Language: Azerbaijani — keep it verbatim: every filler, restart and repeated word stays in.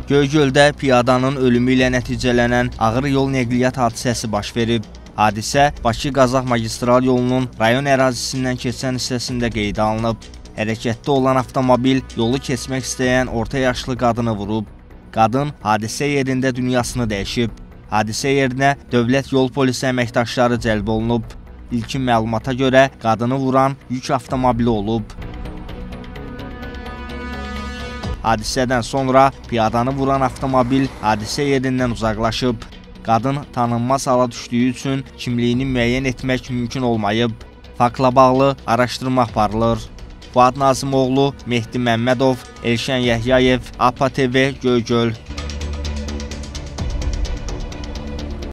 Göygöldə piyadanın ölümü ilə nəticələnən ağır yol nəqliyyat hadisəsi baş verib. Hadisə Bakı-Qazax magistral yolunun rayon ərazisindən keçən hissəsində qeydə alınıb. Hərəkətdə olan avtomobil yolu keçmək istəyən orta yaşlı qadını vurub. Qadın hadisə yerində dünyasını dəyişib. Hadisə yerinə dövlət yol polisi əməkdaşları cəlb olunub. İlkin məlumata görə qadını vuran yük avtomobili olub. Hadisədən sonra piyadanı vuran avtomobil hadisə yerindən uzaqlaşıb. Qadın tanınmaz hala düşdüyü üçün kimliyini müəyyən etmək mümkün olmayıb. Faktla bağlı araşdırma aparılır. Fuad Nazimoğlu, Mehdi Məmmədov, Elşən Yəhyayev, APA T V, Göygöl.